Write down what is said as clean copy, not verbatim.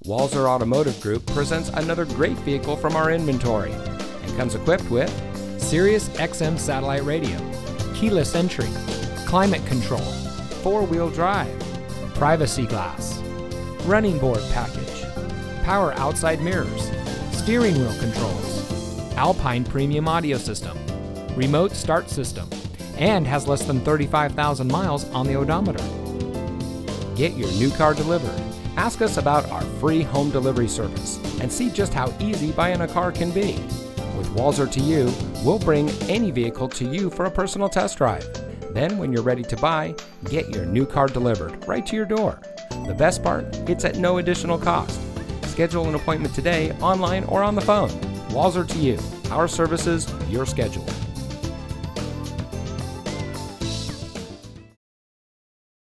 Walser Automotive Group presents another great vehicle from our inventory and comes equipped with Sirius XM satellite radio, keyless entry, climate control, four-wheel drive, privacy glass, running board package, power outside mirrors, steering wheel controls, Alpine premium audio system, remote start system, and has less than 35,000 miles on the odometer. Get your new car delivered. Ask us about our free home delivery service and see just how easy buying a car can be. With Walser to You, we'll bring any vehicle to you for a personal test drive. Then, when you're ready to buy, get your new car delivered right to your door. The best part, it's at no additional cost. Schedule an appointment today, online or on the phone. Walser to You, our services, your schedule.